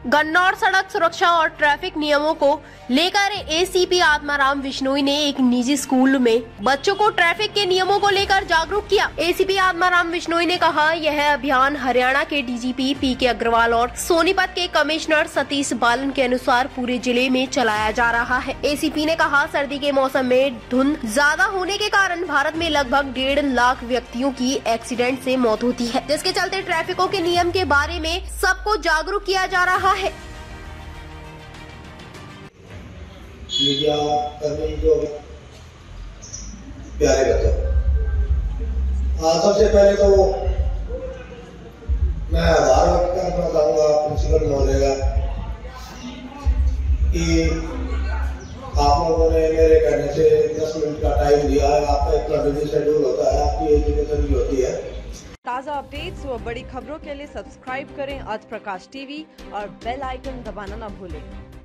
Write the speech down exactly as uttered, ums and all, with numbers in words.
गन्नौर सड़क सुरक्षा और ट्रैफिक नियमों को लेकर एसीपी आत्माराम विश्नोई ने एक निजी स्कूल में बच्चों को ट्रैफिक के नियमों को लेकर जागरूक किया। एसीपी आत्माराम विश्नोई ने कहा, यह अभियान हरियाणा के डीजीपी पी के अग्रवाल और सोनीपत के कमिश्नर सतीश बालन के अनुसार पूरे जिले में चलाया जा रहा है। एसीपी ने कहा, सर्दी के मौसम में धुंध ज्यादा होने के कारण भारत में लगभग डेढ़ लाख व्यक्तियों की एक्सीडेंट से मौत होती है, जिसके चलते ट्रैफिकों के नियम के बारे में सबको जागरूक किया जा रहा है। मीडिया कर्मी जो प्यारे बच्चों, सबसे पहले तो मैं आभार व्यक्त करना चाहूँगा प्रिंसिपल महोदय का कि आप लोगों ने मेरे कहने से दस मिनट का टाइम दिया है। आपका इतना बिजी शेड्यूल होता है, आपकी एजुकेशन भी होती है। ताज़ा अपडेट्स व बड़ी खबरों के लिए सब्सक्राइब करें आज प्रकाश टीवी और बेल आइकन दबाना न भूलें।